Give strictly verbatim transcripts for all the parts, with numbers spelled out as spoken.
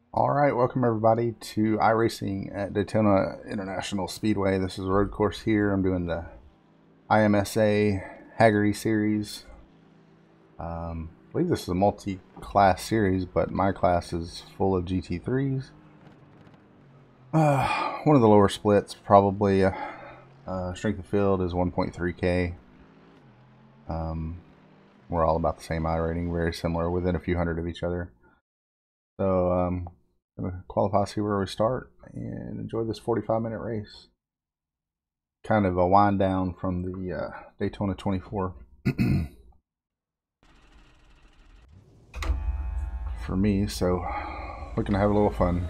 Alright, welcome everybody to iRacing at Daytona International Speedway. This is a road course here. I'm doing the I M S A Haggerty series. Um, I believe this is a multi-class series, but my class is full of G T threes. Uh, one of the lower splits, probably uh, uh, strength of field is one point three K. Um, we're all about the same I rating, very similar, within a few hundred of each other. So, um, gonna qualify, see where we start, and enjoy this forty-five minute race. Kind of a wind down from the uh, Daytona twenty-four for me, so we're gonna have a little fun.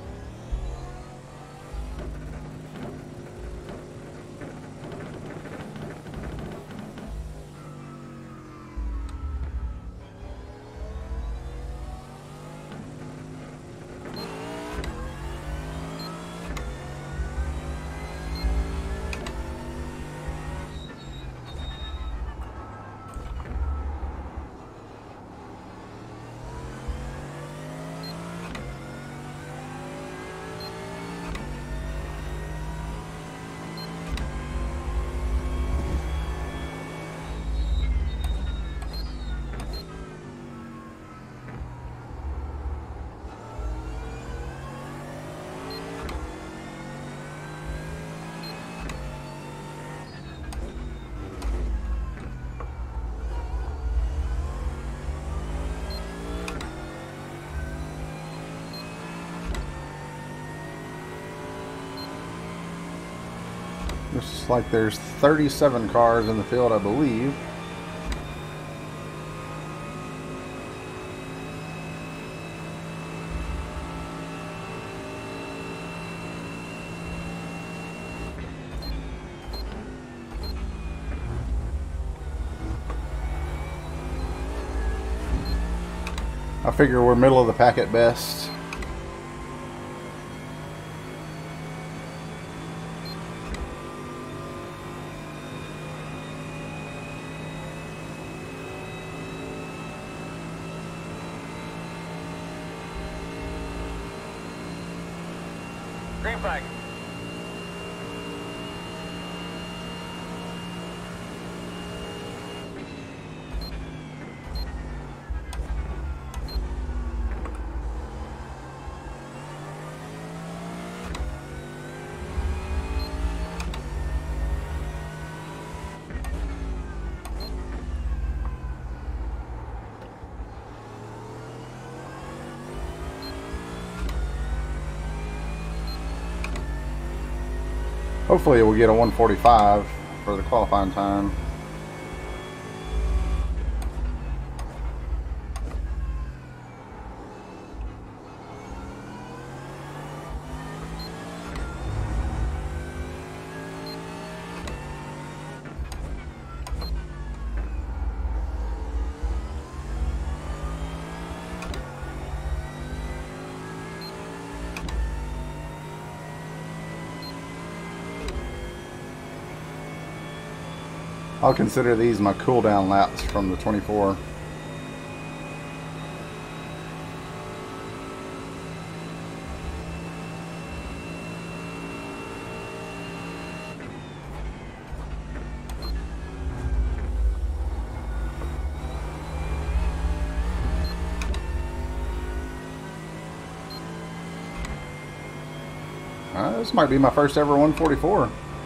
Looks like there's thirty-seven cars in the field, I believe. I figure we're middle of the pack at best. Green flag. Hopefully we'll get a one forty-five for the qualifying time. I'll consider these my cool down laps from the twenty-four. Uh, this might be my first ever one forty-four.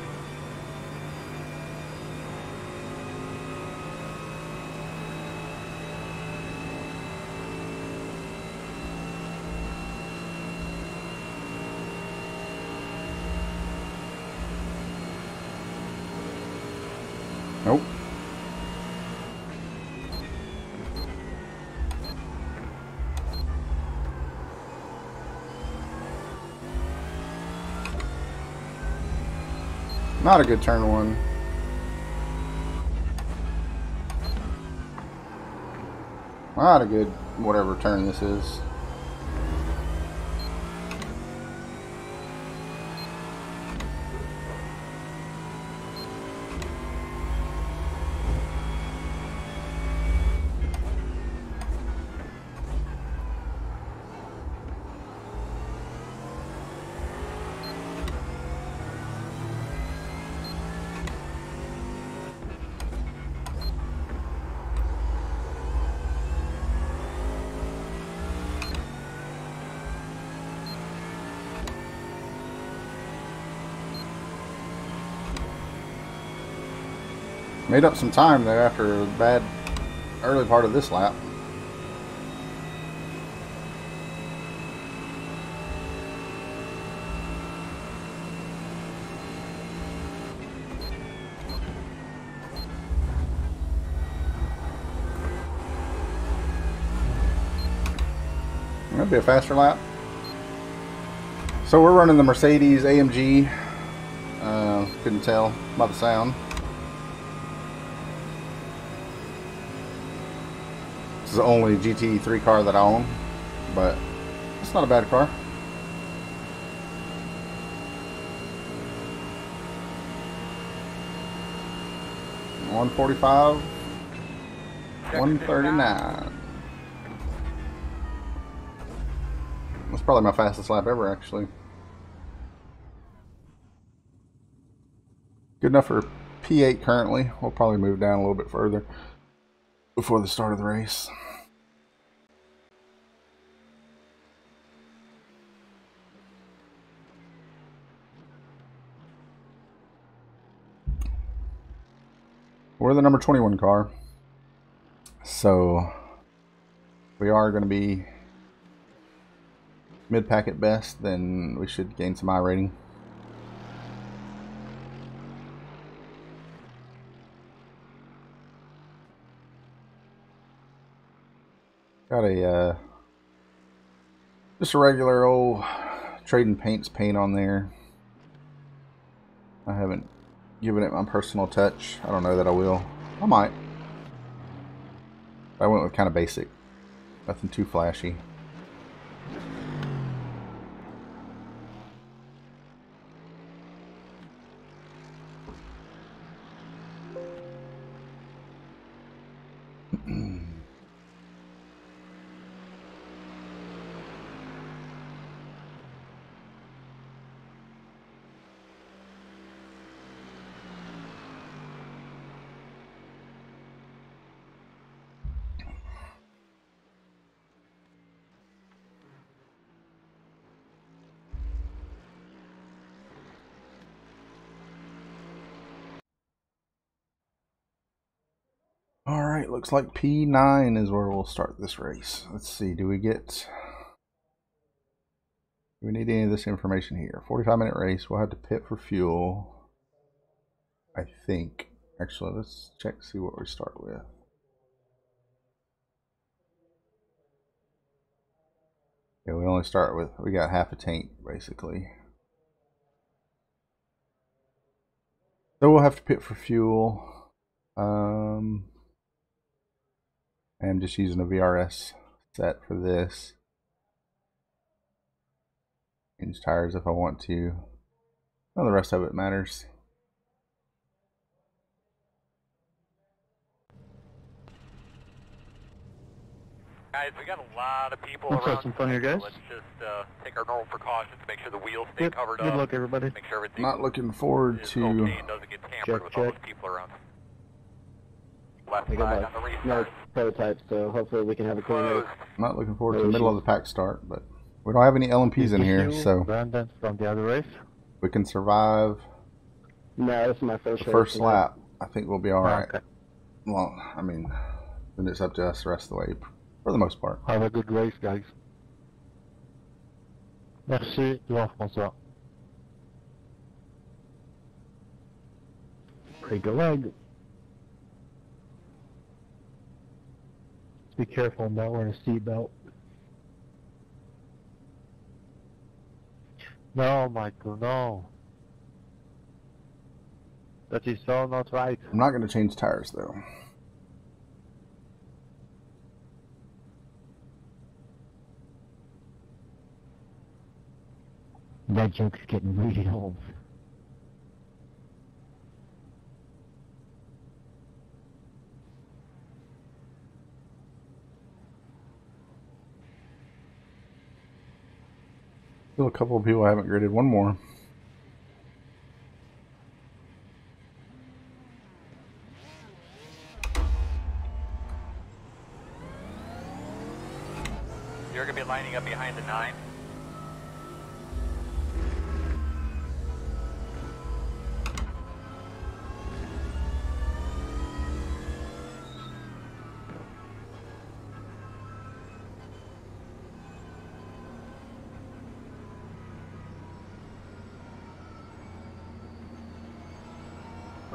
Nope. Not a good turn one. Not a good whatever turn this is. Made up some time there after a bad early part of this lap. That'd be a faster lap. So we're running the Mercedes A M G. Uh, couldn't tell by the sound. This is the only G T three car that I own, but it's not a bad car. one forty-five, one thirty-nine. That's probably my fastest lap ever, actually. Good enough for P eight currently. We'll probably move down a little bit further before the start of the race. We're the number twenty-one car, so we are going to be mid-pack at best. Then we should gain some iRating. Got a uh, just a regular old Trading Paints paint on there. I haven't given it my personal touch. I don't know that I will. I might. I went with kind of basic, nothing too flashy. Alright, looks like P nine is where we'll start this race. Let's see, do we get... Do we need any of this information here? forty-five minute race, we'll have to pit for fuel. I think. Actually, let's check, see what we start with. Yeah, we only start with, we got half a tank, basically. So we'll have to pit for fuel. Um... I'm just using a V R S set for this. Change tires if I want to. None of the rest of it matters. Guys, we got a lot of people Looks around. like some fun here, guys. Let's just uh, take our normal precautions to make sure the wheels stay Good, covered good up. luck, everybody. Make sure everything Not looking forward is to... okay and doesn't get tampered Check, with all check. those people around. Left Good side luck. on the restart. No prototype, so hopefully we can have a clean race. Closed. Not looking forward to the middle of the pack start, but we don't have any L M Ps in here, so Brandon from the other race. we can survive No, this is my first the race first tonight. lap. I think we'll be alright. Okay. Well, I mean, then it's up to us the rest of the way, for the most part. Have a good race, guys. Merci, Jean-François. Break a leg. Be careful not wearing a seatbelt. No, Michael, no. That is so not right. I'm not going to change tires, though. That joke's getting really old. Still a couple of people I haven't graded. One more. You're going to be lining up behind the nine.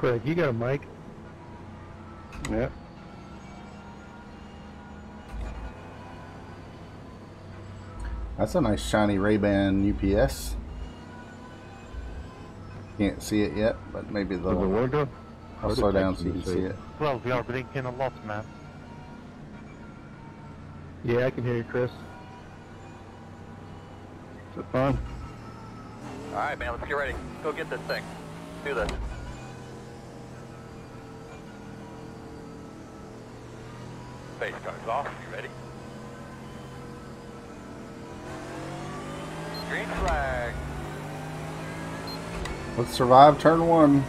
Craig, you got a mic? Yeah. That's a nice shiny Ray-Ban U P S. Can't see it yet, but maybe The they'll. window? I'll slow down so you can see it. Well, we are blinking a lot, man. Yeah, I can hear you, Chris. Is it fun? Alright, man, let's get ready. Go get this thing. Do this. Face car's off. You ready? Green flag. Let's survive turn one.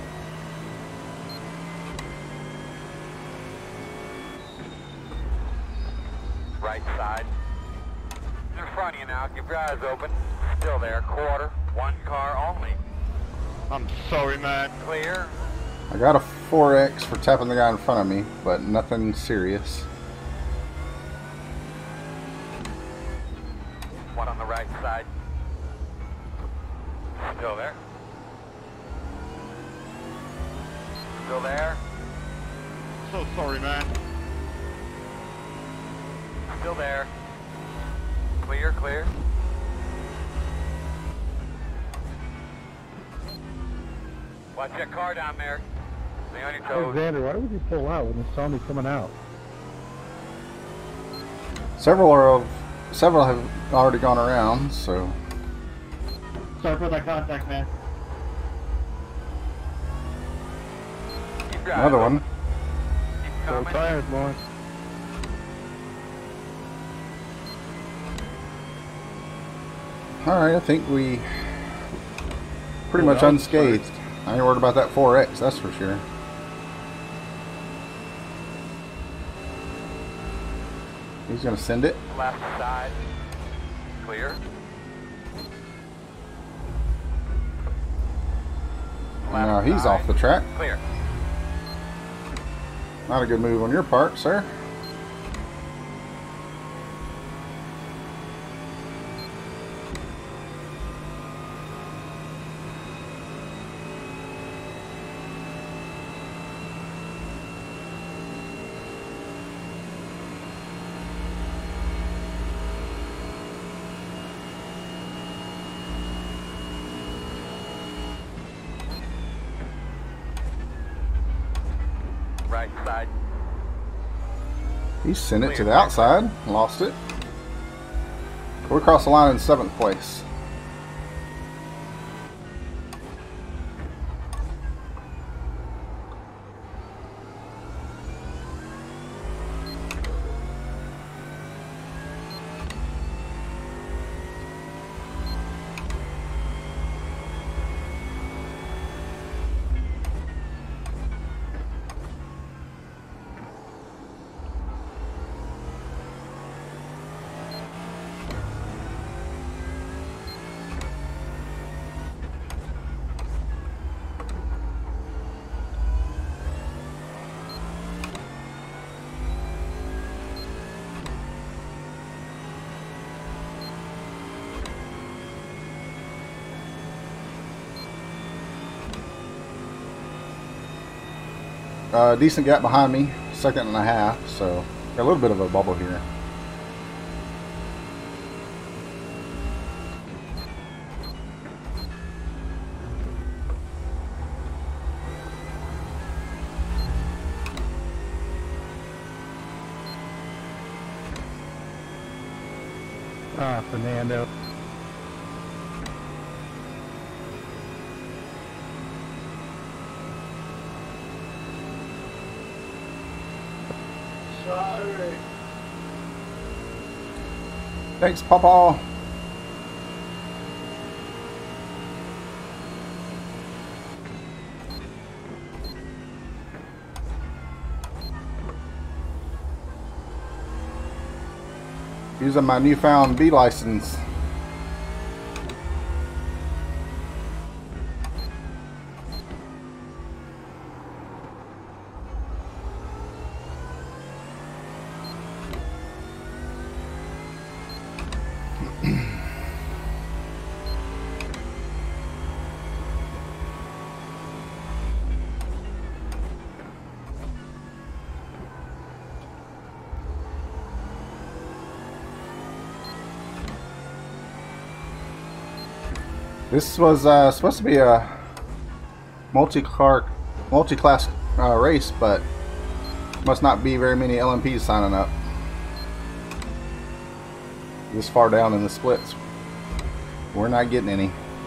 Right side. In front of you now. Keep your eyes open. Still there. Quarter. One car only. I'm sorry, man. Clear. I got a four X for tapping the guy in front of me, but nothing serious. One on the right side. Still there. Still there. So sorry, man. Still there. Clear, clear. Watch that car down there. Stay on your toes. Alexander, why would you pull out when you saw me coming out? Several are of, several have already gone around, so Sorry for that contact, man. Keep your eyes another open. one. Keep So coming. tired, Lawrence. Alright, I think we pretty Well, much that was unscathed. I ain't worried about that four X, that's for sure. He's gonna send it. Left side. Clear. And now Left he's side. off the track. Clear. Not a good move on your part, sir. Right side. He sent it to Clear. the outside, lost it. We crossed the line in seventh place. Uh, decent gap behind me, second and a half, so got a little bit of a bubble here. Ah, Fernando. Sorry. Thanks, Papa. Using my newfound B license. This was uh, supposed to be a multi-car, multi-class uh, race, but must not be very many L M Ps signing up. This far down in the splits, we're not getting any.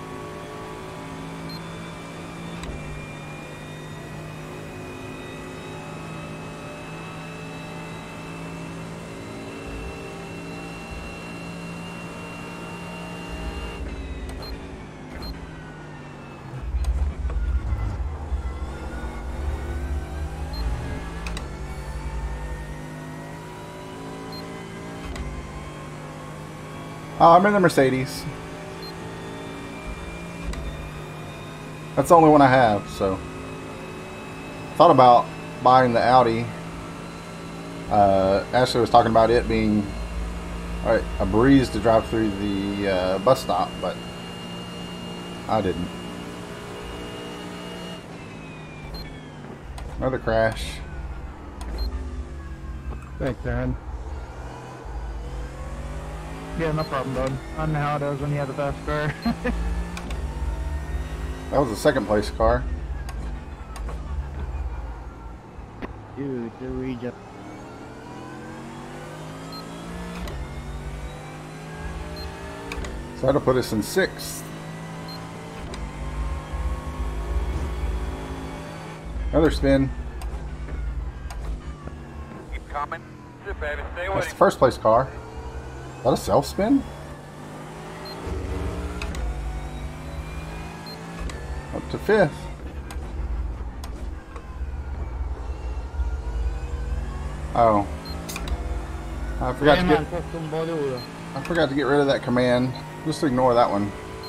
Oh, I'm in the Mercedes. That's the only one I have, so. Thought about buying the Audi. Uh, Ashley was talking about it being uh, a breeze to drive through the uh, bus stop, but I didn't. Another crash. Thanks, Aaron. Yeah, no problem, bud. I know how it is when you have the best car. That was a second place car. Dude, the region. So that'll put us in sixth. Another spin. Keep coming. Sit, baby. Stay That's with the him. first place car. Is that a self spin? Up to fifth. Oh. I forgot to get I forgot to get rid of that command. Just ignore that one.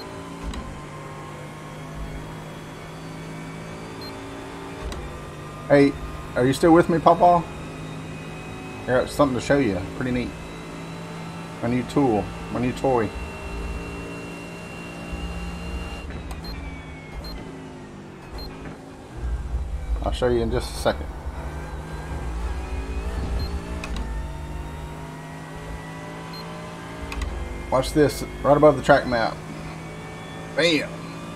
Hey, are you still with me, Pawpaw? I got something to show you. Pretty neat. My new tool. My new toy. I'll show you in just a second. Watch this, right above the track map. Bam!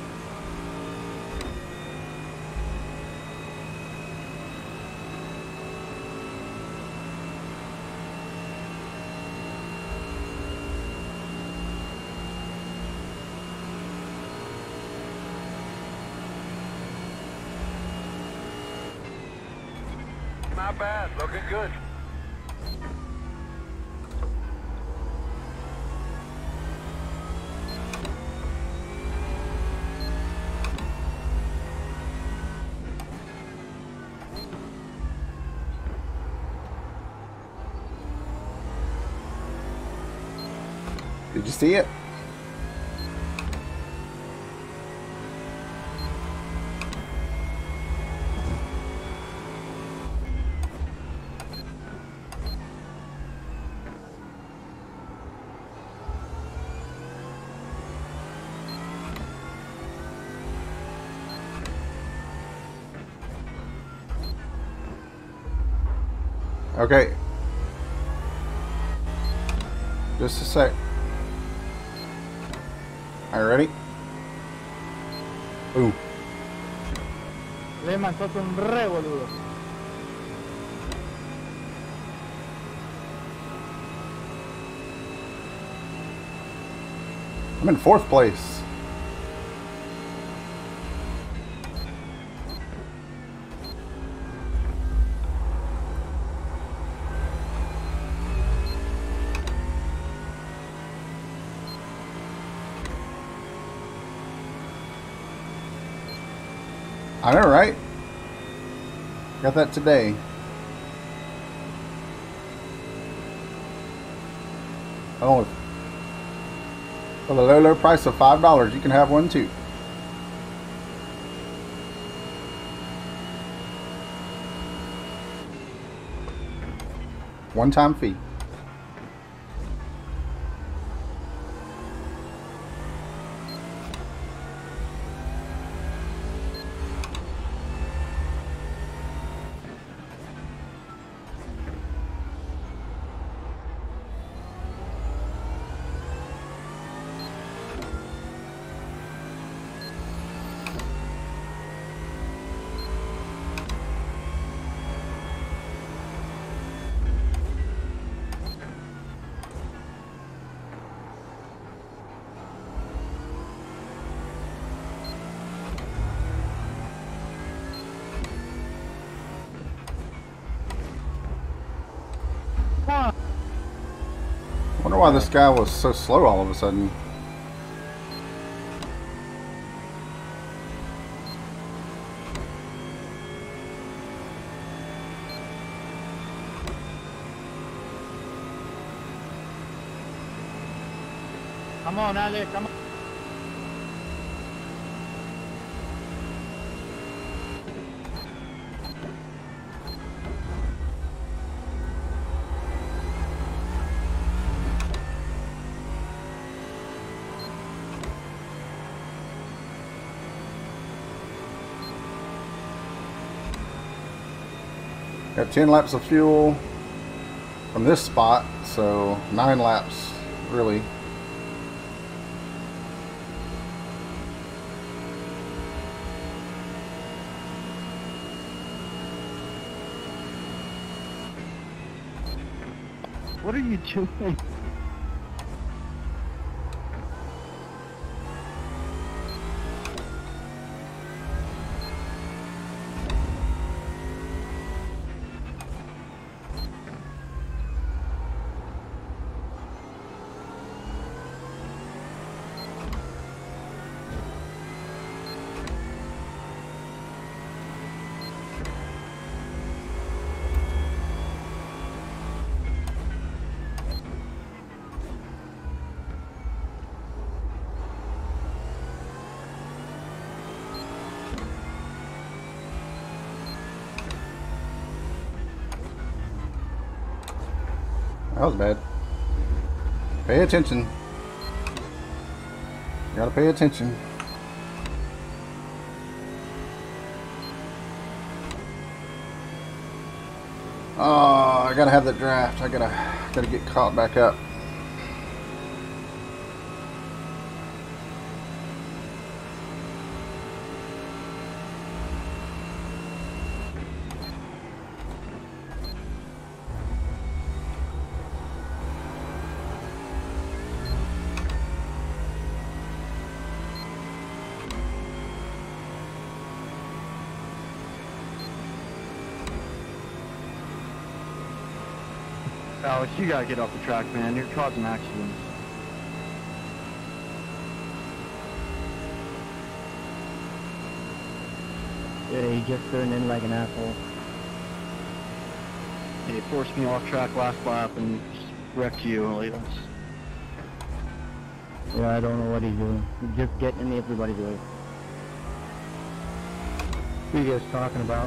Not bad. Looking good. Did you see it? Okay. Just a sec. Are you ready? Ooh. Le manchó un re, boludo. I'm in fourth place. I know, right? Got that today. Oh, for the low, low price of five dollars, you can have one too. One-time fee. on. Wonder why this guy was so slow all of a sudden. Come on, Alex, come on. Got ten laps of fuel from this spot, so nine laps really. What are you doing? That was bad. Pay attention. Gotta pay attention. Oh, I gotta have the draft. I gotta gotta get caught back up. Alex, you gotta get off the track, man. You're causing accidents. Yeah, he just turned in like an asshole. Yeah, he forced me off track last lap and wrecked you. Like, that's... Yeah, I don't know what he's doing. He's just getting in everybody's way. What are you guys talking about?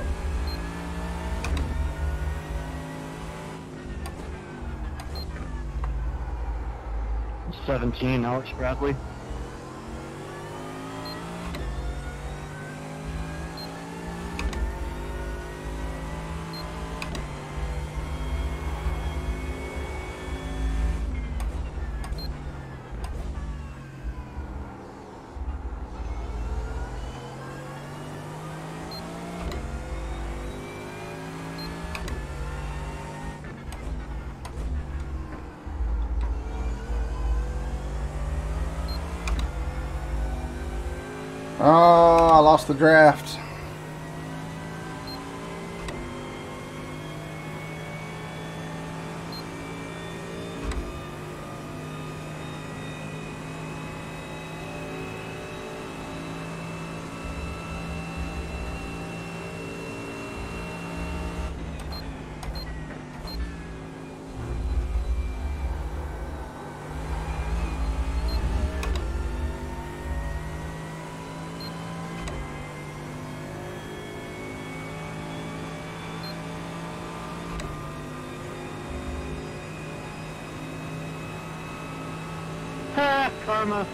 seventeen, Alex Bradley. Oh, I lost the draft. Ha! Karma!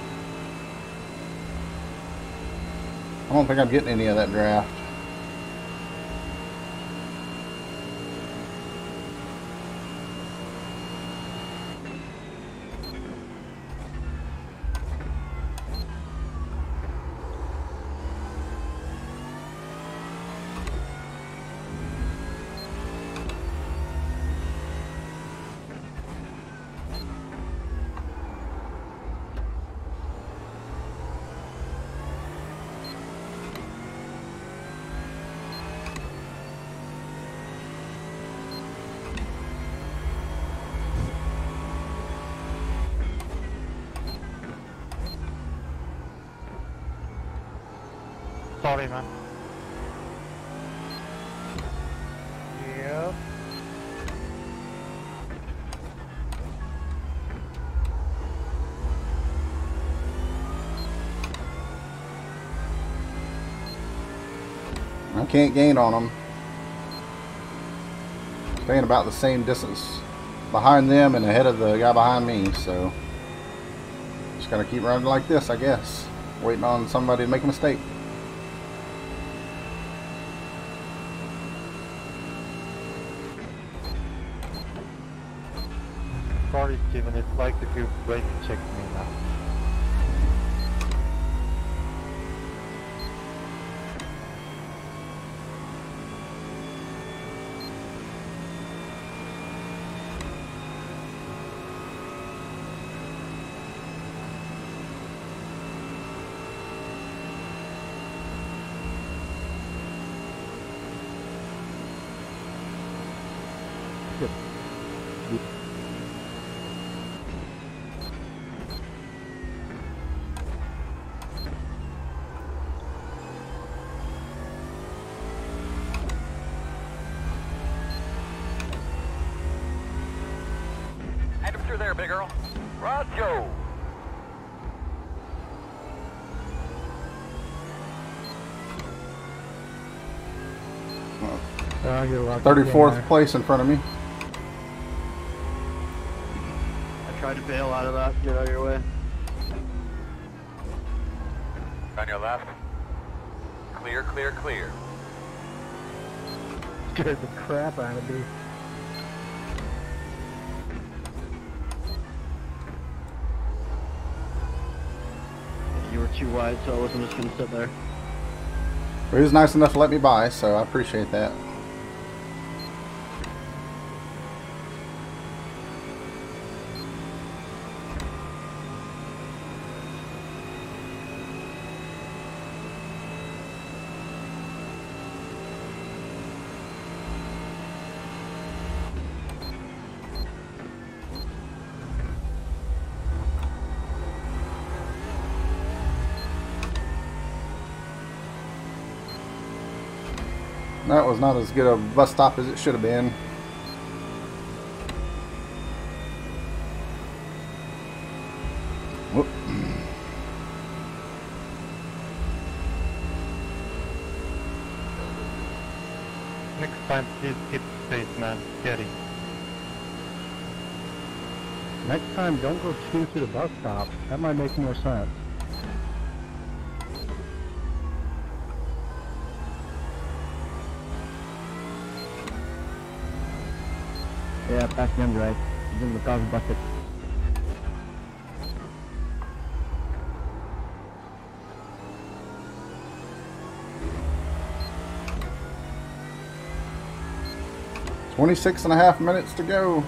I don't think I'm getting any of that draft. Sorry, man. Yep. I can't gain on them. Staying about the same distance behind them and ahead of the guy behind me, so just gotta keep running like this, I guess. Waiting on somebody to make a mistake. Sorry, Steven. It's like if you brake checked me now. Head him through there, big girl. Roger. Oh, you're lucky. thirty-fourth place in front of me. I tried to bail out of that. Get out of your way. On your left. Clear, clear, clear. Scared the crap out of me. You were too wide, so I wasn't just gonna sit there. But he was nice enough to let me by, so I appreciate that. That was not as good a bus stop as it should have been. Whoop. Next time, please keep space, man. Get it. Next time, don't go two to the bus stop. That might make more sense. Yeah, back them right. He's in the cause bucket. twenty-six and a half minutes to go.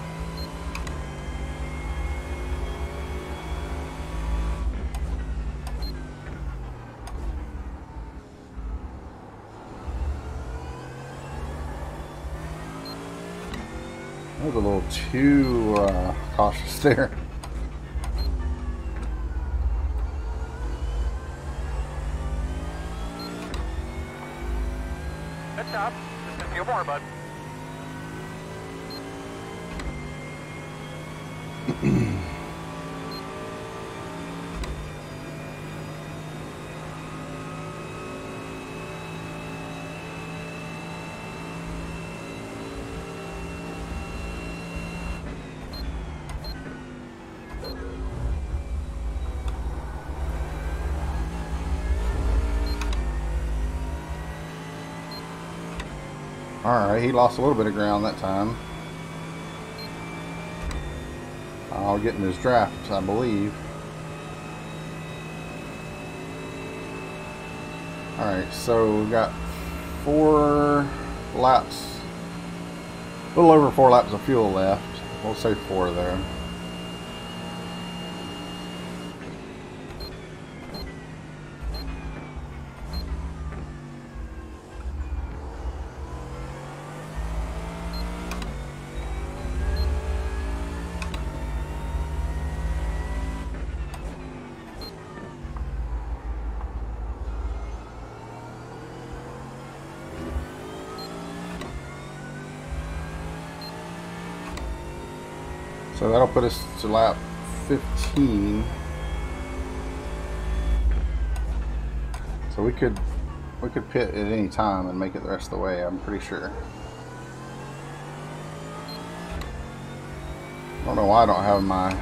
I was a little too uh, cautious there. Good job. Just a few more, bud. Alright, he lost a little bit of ground that time. I'll get in his draft, I believe. Alright, so we've got four laps, a little over four laps of fuel left. We'll say four there. So that'll put us to lap fifteen. So we could we could pit at any time and make it the rest of the way, I'm pretty sure. I don't know why I don't have my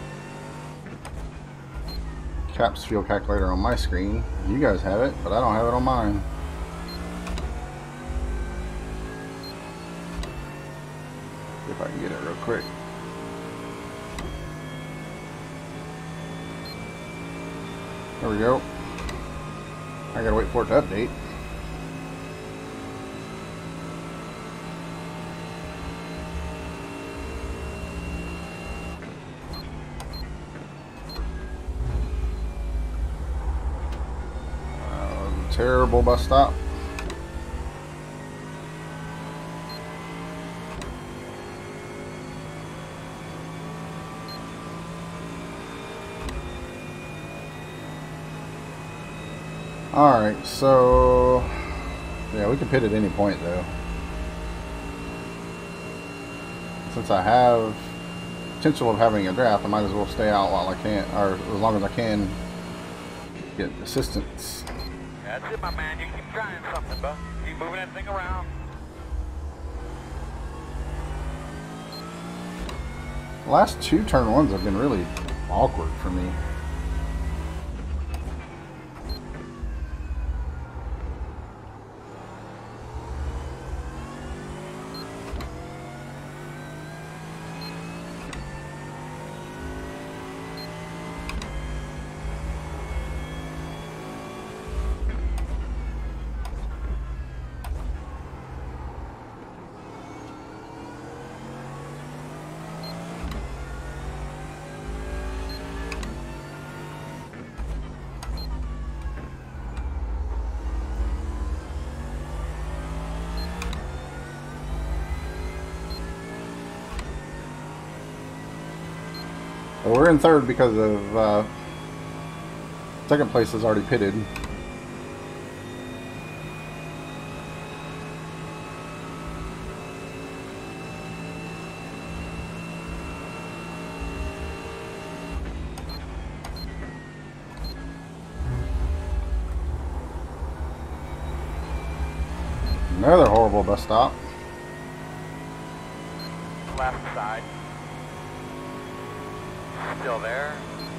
caps fuel calculator on my screen. You guys have it, but I don't have it on mine. See if I can get it real quick. There we go. I gotta wait for it to update. Uh, terrible bus stop. Alright, so yeah, we can pit at any point though. Since I have potential of having a draft, I might as well stay out while I can, or as long as I can get assistance. That's it, my man. You keep trying something, bud. Keep moving that thing around. The last two turn ones have been really awkward for me. Well, we're in third because of uh, second place is already pitted. Another horrible bus stop. Left side. Still there.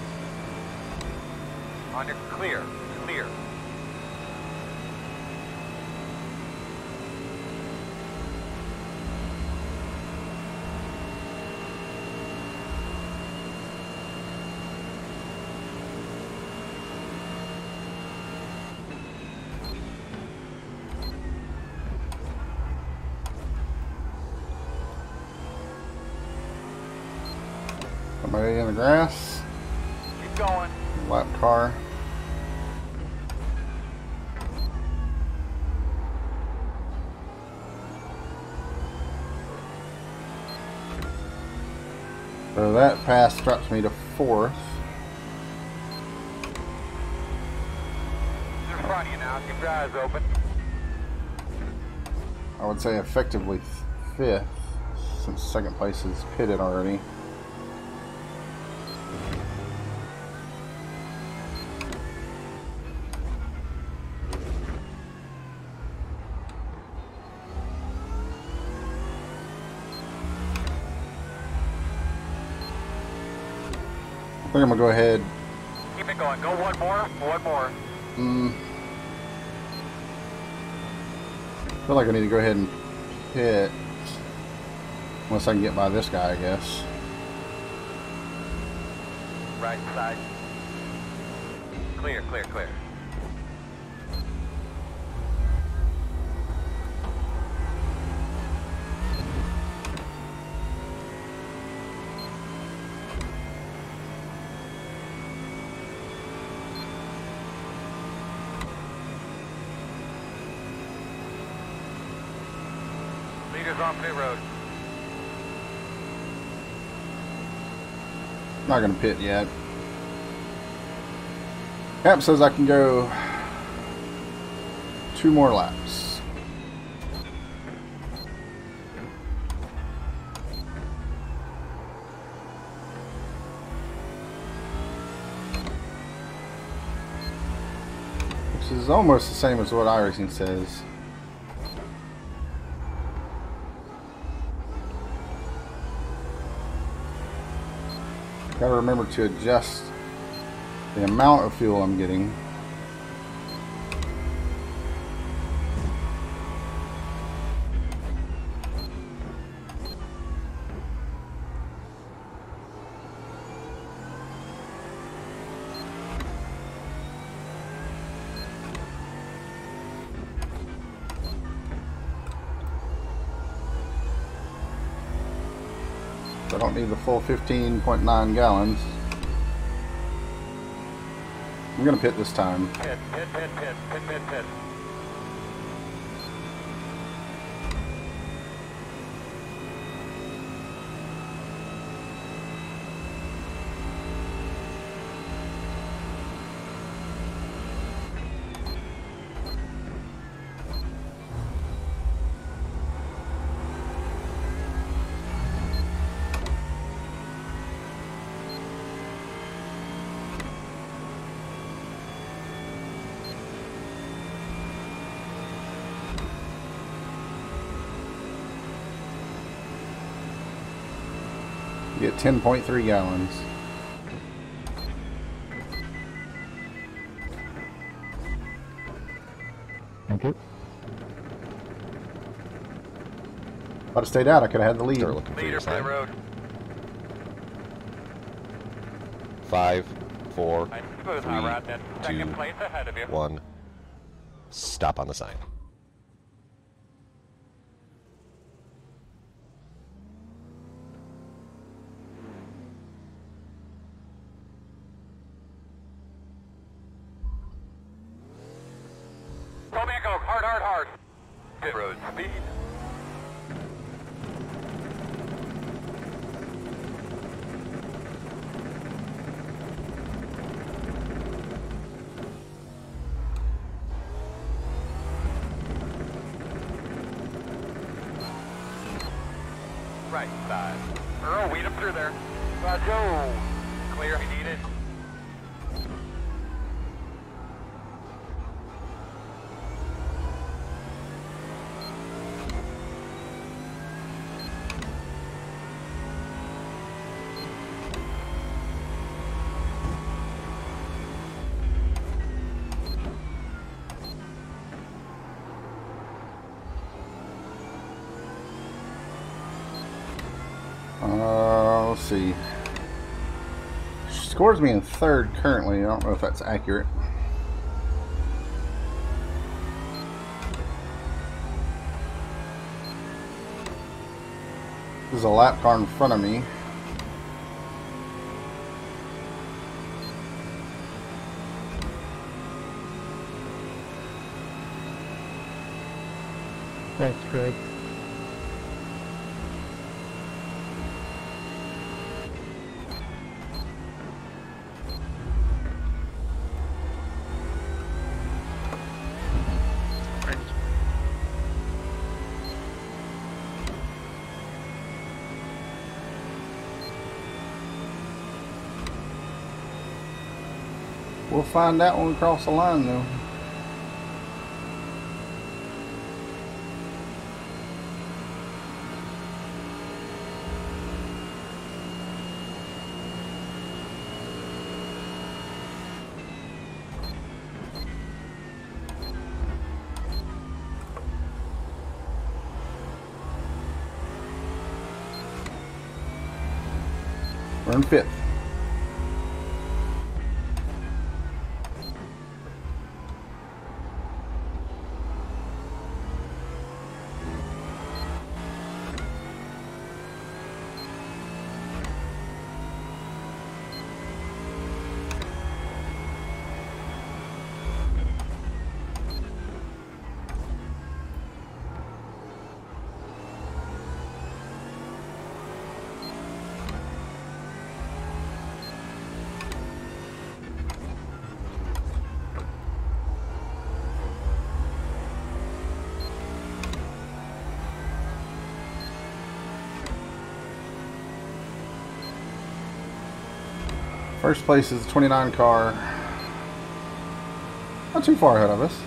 On your clear, clear. Somebody in the grass. Keep going. Lap car. So that pass drops me to fourth. In front of you now. Keep your eyes open. I would say effectively fifth, since second place is pitted already. I think I'm gonna go ahead. Keep it going. Go one more. One more. Mm, I feel like I need to go ahead and pit. Unless I can get by this guy, I guess. Right side. Clear, clear, clear. Leaders on pit road. Not gonna pit yet. App says I can go two more laps. Which is almost the same as what iRacing says. Gotta remember to adjust the amount of fuel I'm getting. I don't need the full fifteen point nine gallons. I'm gonna pit this time. Pit, pit, pit, pit, pit, pit, pit. You get ten point three gallons. Thank you. If I'd have stayed out, I could have had the lead. Start looking for Leader your for the sign. road. Five, four, I suppose three, I ride that second two, place ahead of you. one. Stop on the sign. Go man, go. Hard, hard, hard. Good road speed. Right side. Earl, weed him through there. Let's go. Clear if you need it. Uh, let's see. She scores me in third currently. I don't know if that's accurate. There's a lap car in front of me. Thanks, Greg. We'll find out when we cross the line, though. We're in fifth. First place is the twenty-nine car. Not too far ahead of us.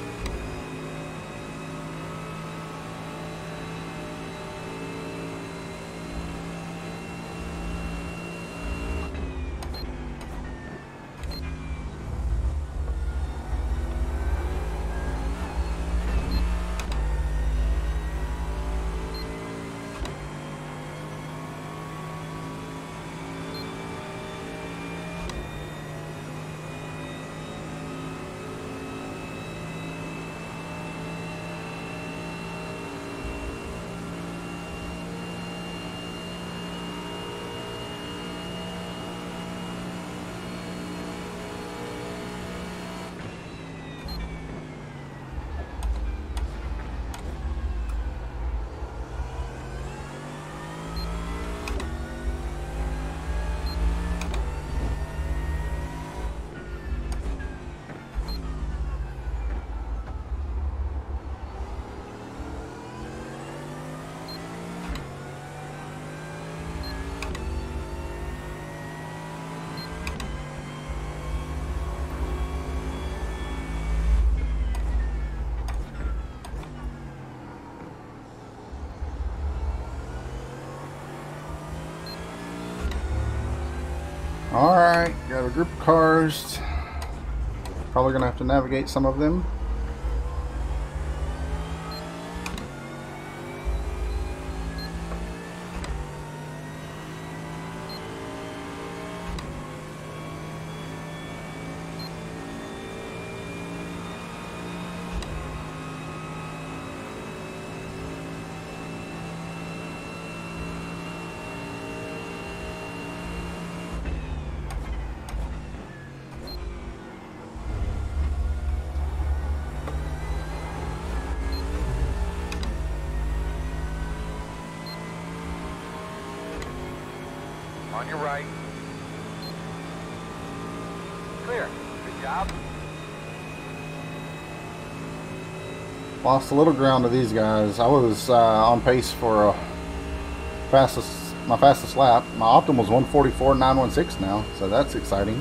Alright, got a group of cars. Probably gonna have to navigate some of them. On your right. Clear. Good job. Lost a little ground to these guys. I was uh, on pace for a fastest, my fastest lap. My optimum was one forty-four point nine one six now, so that's exciting.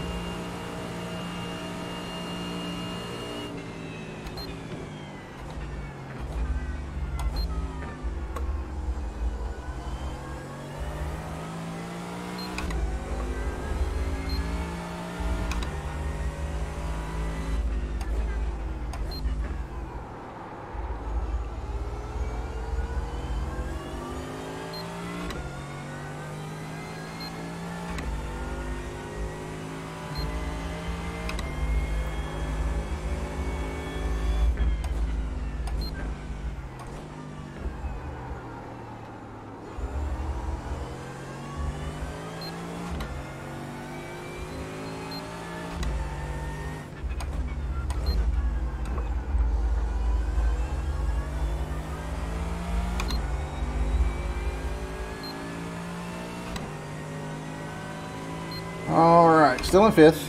Alright, still in fifth.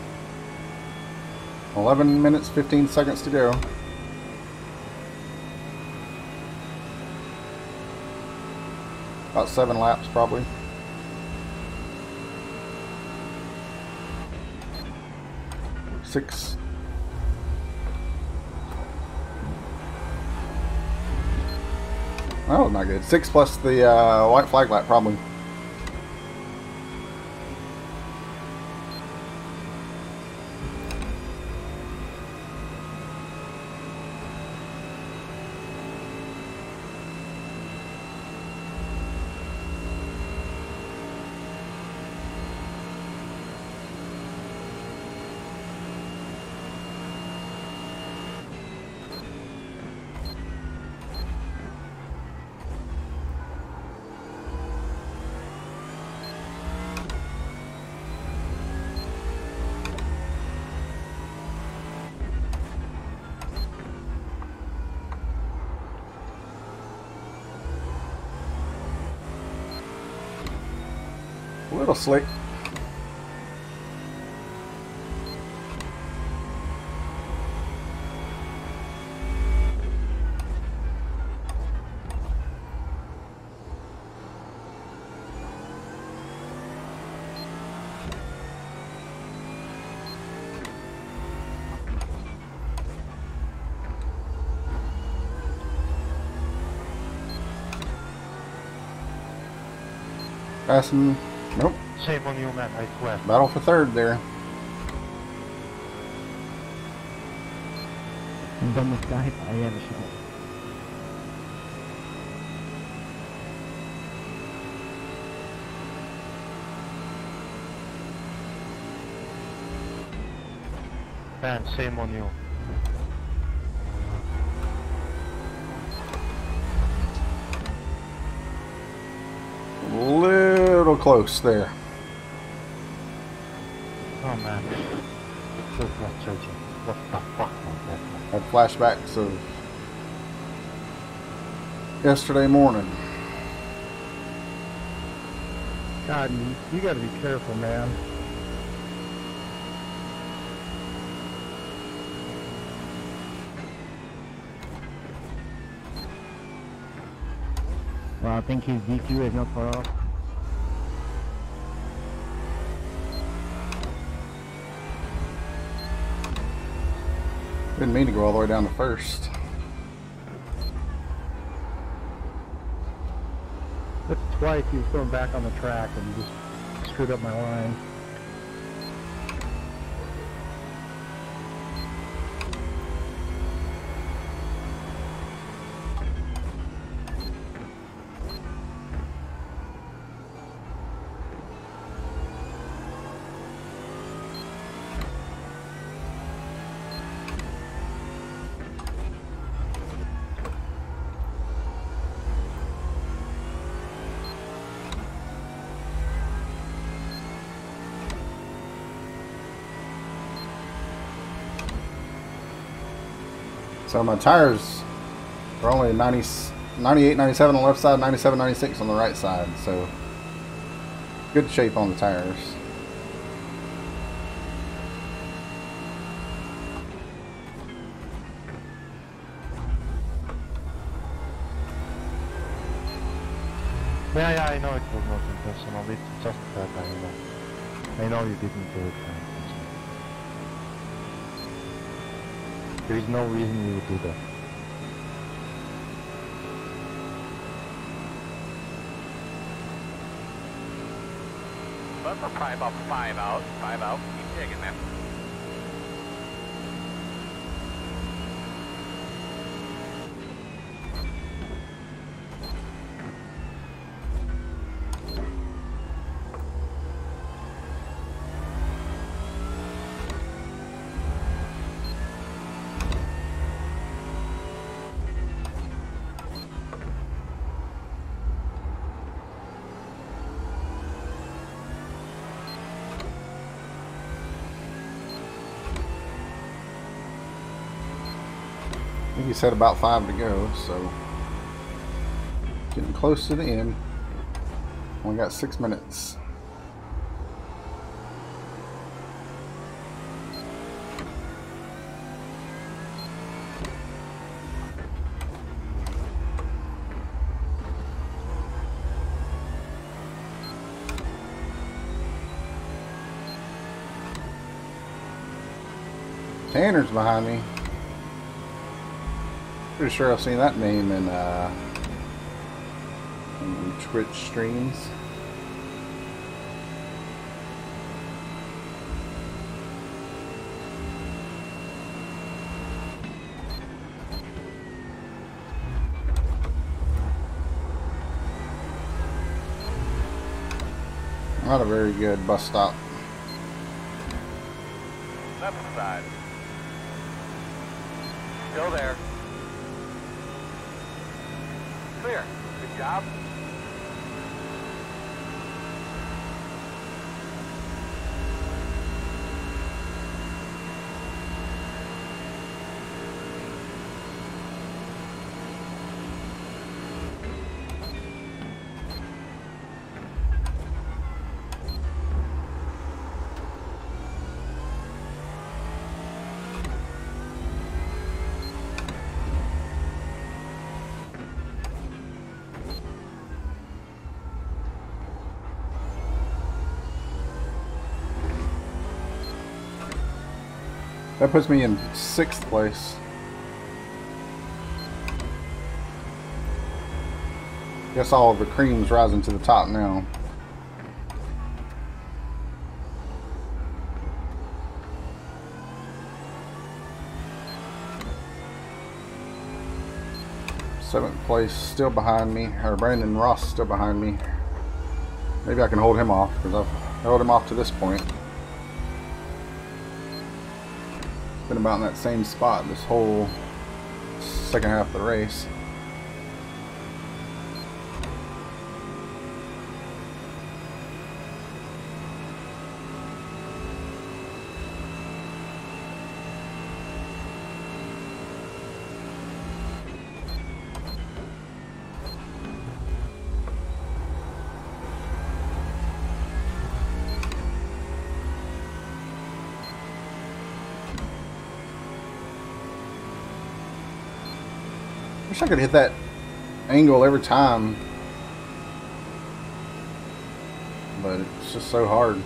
eleven minutes, fifteen seconds to go. About seven laps, probably. Six. That was not good. Six plus the uh, white flag lap, probably. A little slick. Passing. Nope. Shame on you, man, I swear. Battle for third there. I'm done with that. I have a shot. Man, shame on you. Little close there. Oh man. So frustrating. What the fuck was that? Had flashbacks of yesterday morning. God, you, you gotta be careful, man. Well, I think his D Q is not far off. Didn't mean to go all the way down to first. That's twice he was going back on the track and just screwed up my line. So my tires are only ninety, ninety-eight, ninety-seven on the left side, ninety-seven, ninety-six on the right side. So good shape on the tires. Yeah, yeah, I know it was not intentional. It's just that I know. I know you didn't do it intentionally. There is no reason you would do that. But we're probably about five out. Five out. Keep digging, man. I think he said about five to go, so getting close to the end. Only got six minutes. Tanner's behind me. Pretty sure I've seen that name in, uh, in Twitch streams. Not a very good bus stop. Left side. Still there. Clear. Good job. That puts me in sixth place. Guess all of the cream's rising to the top now. Seventh place still behind me, or Brandon Ross still behind me. Maybe I can hold him off, because I've held him off to this point. Been about in that same spot this whole second half of the race. Wish I could hit that angle every time, but it's just so hard.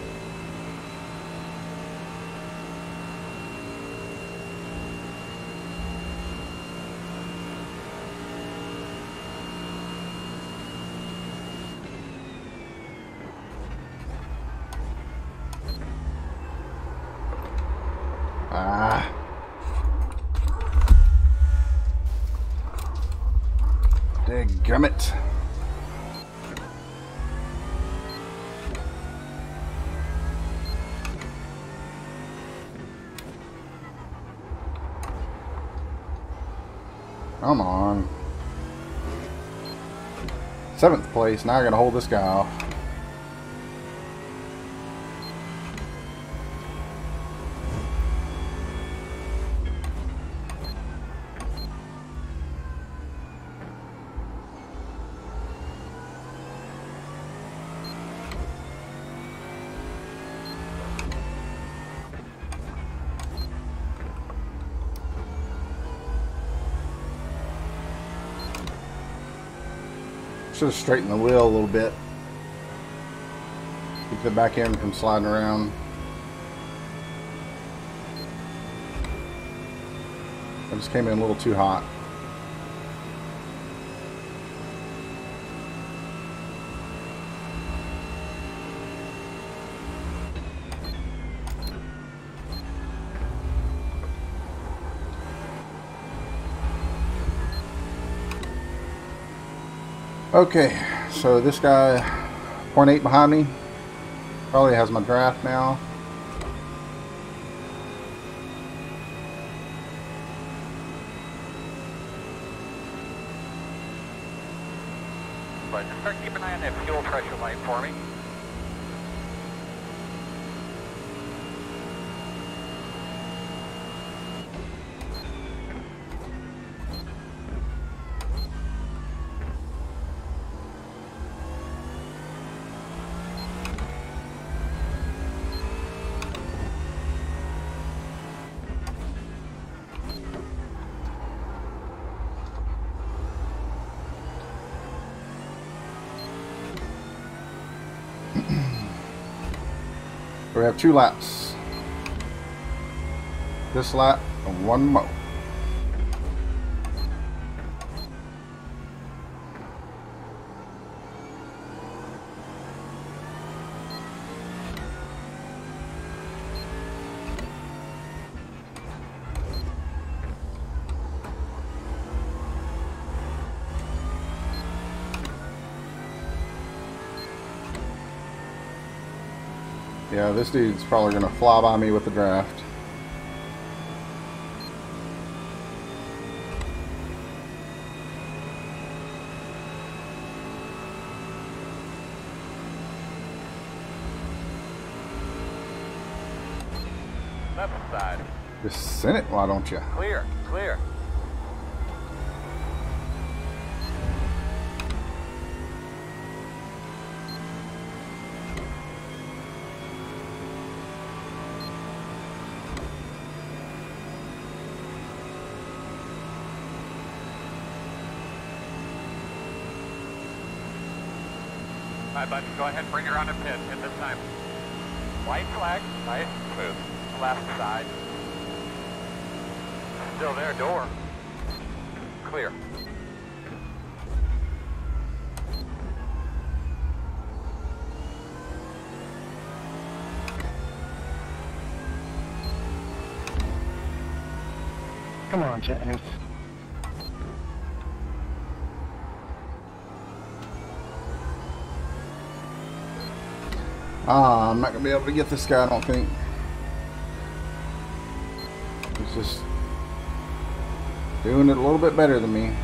Ah. Dadgummit. Come on. Seventh place. Now I gotta hold this guy off. Should have straightened the wheel a little bit. Keep the back end from sliding around. I just came in a little too hot. Okay, so this guy, point eight behind me, probably has my draft now. But start keeping an eye on that fuel pressure light for me. We have two laps. This lap and one more. Yeah, this dude's probably going to fly by me with the draft. Left side. Just send it, why don't you? Clear, clear. Alright, bud, go ahead and bring her on the pit at this time. White flag, nice, smooth. Left side. Still there, door. Clear. Come on, James. Ah, I'm not going to be able to get this guy, I don't think. He's just doing it a little bit better than me.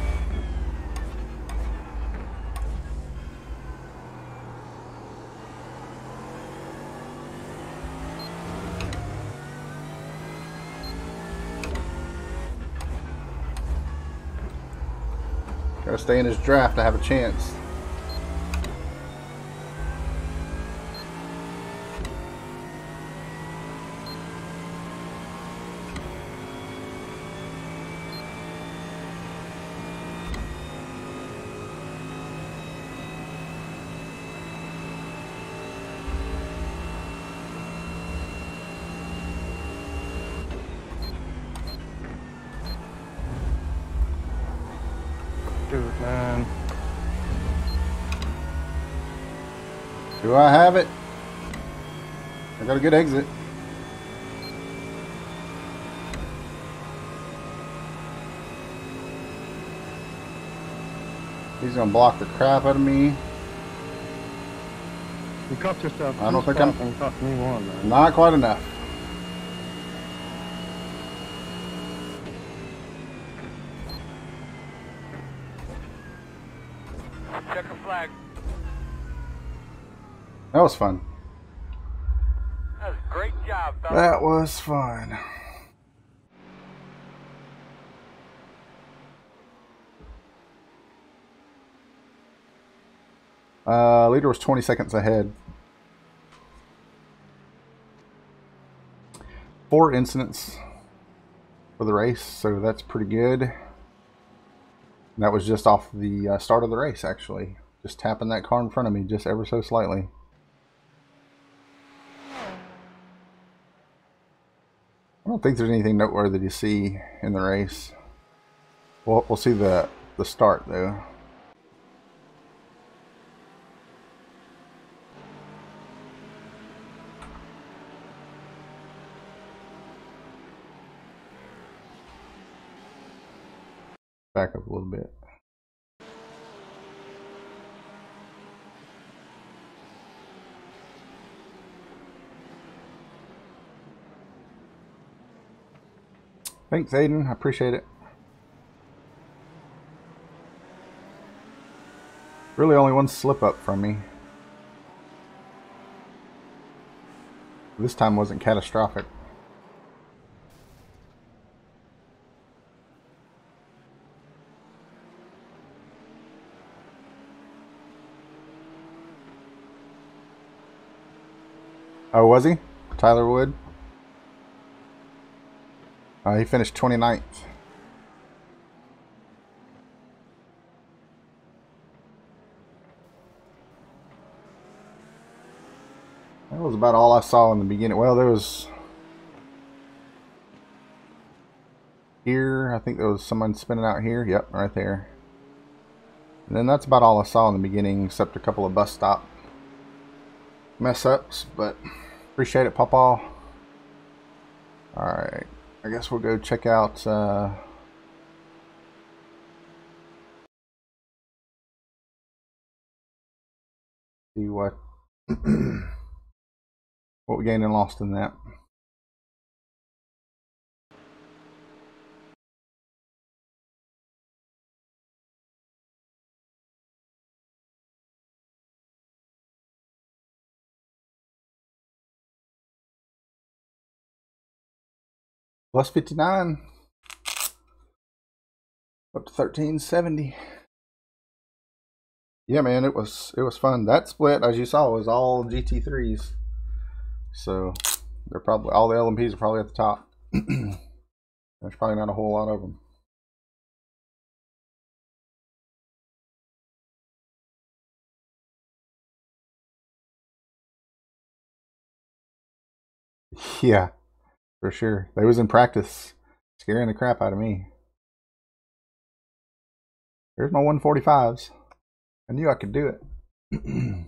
Gotta stay in his draft to have a chance. Dude, man. Do I have it? I got a good exit. He's gonna block the crap out of me. You cost yourself. I don't two think I'm- spots and cost me one, man. Not quite enough. Checker flag. That was fun. That was a great job, fellas. That was fun. Uh, leader was twenty seconds ahead. Four incidents for the race, so that's pretty good. And that was just off the uh, start of the race, actually. Just tapping that car in front of me just ever so slightly. I don't think there's anything noteworthy to see in the race. We'll, we'll see the, the start, though. Back up a little bit. Thanks, Aiden. I appreciate it. Really only one slip up from me. This time wasn't catastrophic. Oh, was he? Tyler Wood? Uh, he finished twenty-ninth. That was about all I saw in the beginning. Well, there was here. I think there was someone spinning out here. Yep, right there. And then that's about all I saw in the beginning, except a couple of bus stop mess ups. But appreciate it, Papa. Alright, I guess we'll go check out uh, see what what we gained and lost in that. Plus fifty-nine. Up to thirteen seventy. Yeah, man, it was it was fun. That split, as you saw, was all G T threes. So they're probably all the L M Ps are probably at the top. There's probably not a whole lot of them. Yeah, for sure. They was in practice scaring the crap out of me. There's my one forty-fives. I knew I could do it.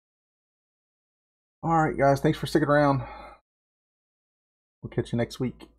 Alright guys, thanks for sticking around. We'll catch you next week.